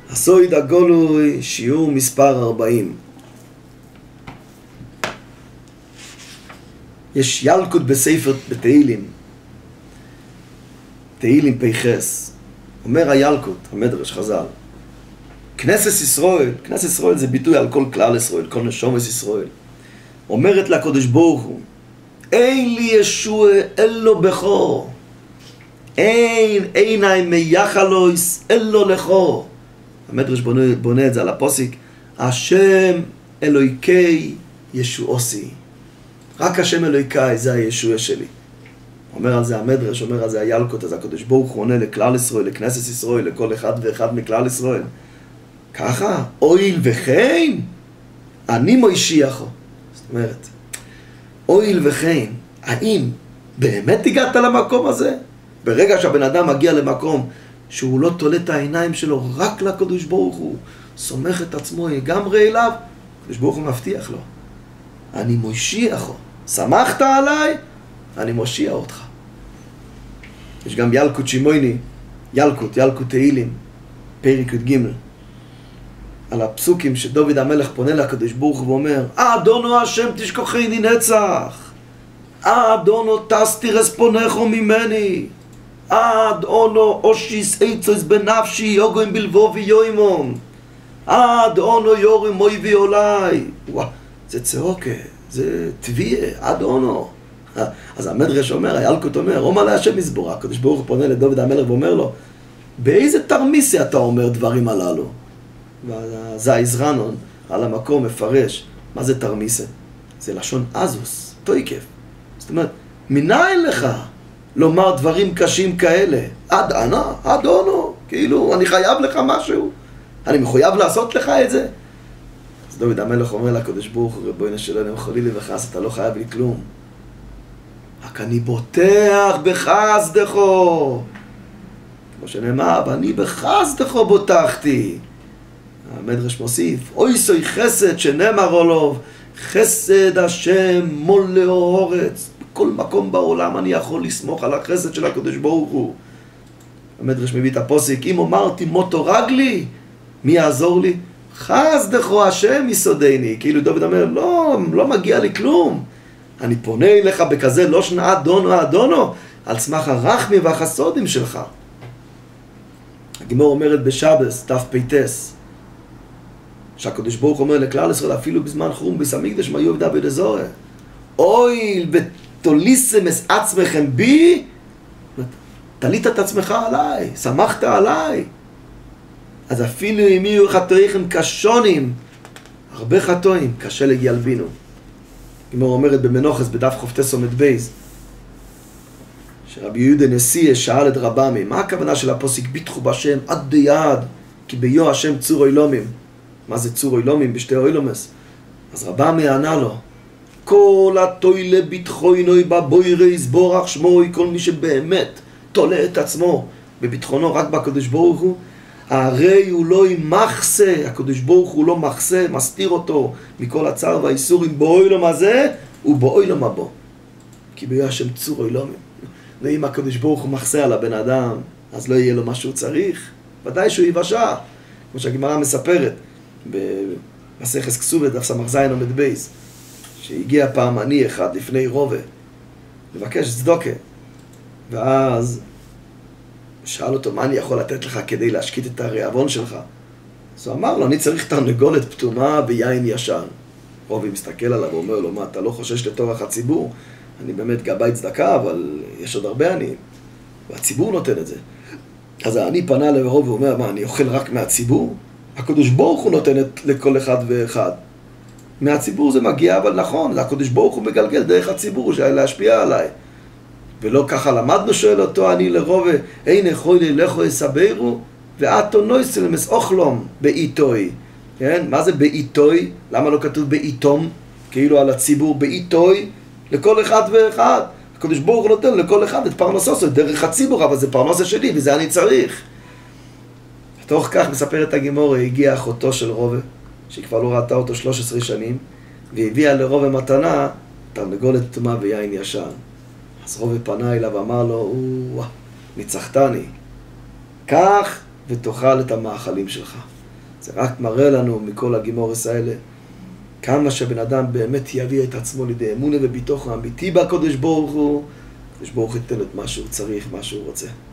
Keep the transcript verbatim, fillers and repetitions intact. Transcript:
הסוד הגולוי, שיעור מספר ארבעים. יש ילקוט בספר בתהילים, תהילים פייחס. אומר הילקוט, המדרש חז"ל, כנסת ישראל, כנסת ישראל זה ביטוי על כל כלל ישראל, כל נשומת ישראל. אומרת לקדוש ברוך הוא, אין לי ישוע אלו בכו, אין עיני מייחלויס אלו לכו. המדרש בונה, בונה את זה על הפוסיק, השם אלוהיקי ישועוסי. רק השם אלוהיקי זה הישוע שלי. אומר על זה המדרש, אומר על זה הילקוט, אז הקדוש ברוך הוא עונה לכלל ישראל, לכנסת ישראל, לכל אחד ואחד מכלל ישראל. ככה, אויל וכן, אני מושיעכו. זאת אומרת, אויל וכן, האם באמת הגעת למקום הזה? ברגע שהבן אדם מגיע למקום שהוא לא תולה את העיניים שלו רק לקדוש ברוך הוא, סומך את עצמו לגמרי אליו, הקדוש ברוך הוא מבטיח לו, אני מושיעכו. שמחת עליי? אני מושיע אותך. יש גם ילקוט שימויני, ילקוט, ילקוט תהילים, פרק י"ג, על הפסוקים שדוד המלך פונה לקדוש ברוך הוא ואומר, אדונו השם תשכחני נצח, אדונו תסתיר אספונךו ממני, אדונו אושיס עצוס בנפשי יוגוים בלבובי יוימון, אדונו יורים מויבי אולי. וואו, זה צעוקה, זה תביעה, אדונו. אז המדרש אומר, הילקוט אומר, אומר להשם יסבור, הקדוש ברוך הוא פונה לדוד המלך ואומר לו, באיזה תרמיסי אתה אומר דברים הללו? וזה העזרנון על המקום מפרש, מה זה תרמיסה? זה לשון אזוס, תויקף. זאת אומרת, מנין לך לומר דברים קשים כאלה? עד אנה, עד אונו, כאילו אני חייב לך משהו, אני מחויב לעשות לך את זה. אז דוד המלך אומר לקדוש ברוך הוא, רבונו שלנו חלילה וחס, אתה לא חייב לי כלום, רק אני בוטח בחסדךו, כמו שנאמר, ואני בחסדךו בוטחתי. המדרש מוסיף, אוי סוי חסד שנאמר עליו, חסד השם מולאו אורץ. בכל מקום בעולם אני יכול לסמוך על החסד של הקדוש ברוך הוא. המדרש מביא את הפוסיק, אם אמרתי מותו רגלי, מי יעזור לי? חסדךו השם יסודני. כאילו דוד אומר, לא, לא מגיע לי כלום, אני פונה אליך בכזה לא שנה אדונו אדונו, על סמך הרחמי והחסודים שלך. הגמור אומרת בשבס, תף פייטס, שהקדוש ברוך אומר לכלל ישראל, אפילו בזמן חורבן בית המקדש, מה יהיו עבדי זרה, אוי ותוליסם את עצמכם בי, תלית את עצמך עליי, שמחת עליי. אז אפילו אם יהיו חטאיכם קשונים, הרבה חטאים, קשה להגיע לבינו. הגמור אומרת במנוחס בדף חופטס עומד בייז, שרבי יהודה נשיא שאל את רבמי, מה הכוונה של הפוסיק ביטחו בשם עד ביד, כי ביו השם צור אילומים. מה זה צור אילומים? בשתי אילומס. אז רבמי ענה לו, כל התוילה ביטחוינוי בבוירי סבורך שמוי, כל מי שבאמת תולה את עצמו בביטחונו רק בקדוש ברוך הוא, הרי הוא לא ימחסה, הקדוש ברוך הוא לא מחסה, מסתיר אותו מכל הצער והאיסורים באוילום הזה ובאוילום הבו, כי ביו השם צור אילומים. ואם הקדוש ברוך הוא מחסה על הבן אדם, אז לא יהיה לו מה שהוא צריך, ודאי שהוא יבשע, כמו שהגמרא מספרת במסכת כסובת דף סמ"ז עמוד בייס, שהגיע פעם עני אחד לפני רובה לבקש צדוקה, ואז שאל אותו, מה אני יכול לתת לך כדי להשקיט את הרעבון שלך? אז הוא אמר לו, אני צריך תרנגולת פתומה ביין ישן. רובי מסתכל עליו ואומר לו, מה, אתה לא חושש לטורח הציבור? אני באמת גבאי צדקה, אבל יש עוד הרבה עניים, והציבור נותן את זה. אז העני פנה לרוב ואומר, מה, אני אוכל רק מהציבור? הקדוש ברוך הוא נותן לכל אחד ואחד. מהציבור זה מגיע, אבל נכון, הקדוש ברוך הוא מגלגל דרך הציבור שהיה להשפיע עליי. ולא ככה למדנו, שואל אותו אני לרוב, אין יכול ללכו יסבירו, ואתו נויסל מס אוכלום באיתוי. כן? מה זה באיתוי? למה לא כתוב באיתום? כאילו על הציבור באיתוי, לכל אחד ואחד. הקדוש ברוך הוא נותן לכל אחד את פרנסו, דרך הציבור, אבל זה פרנסה שלי, וזה אני צריך. בתוך כך מספרת הגמור, הגיעה אחותו של רובה, שהיא כבר לא ראתה אותו שלוש עשרה שנים, והביאה לרובה מתנה, תרנגולת פתומה ויין ישן. אז רובה פנה אליו ואמר לו, וואה, ניצחתני, קח ותאכל את המאכלים שלך. זה רק מראה לנו מכל הגימורס האלה, כמה שהבן אדם באמת יביא את עצמו לידי אמונה וביטוח האמיתי בקדוש ברוך הוא, הקדוש ברוך הוא ייתן את מה שהוא צריך, מה שהוא רוצה.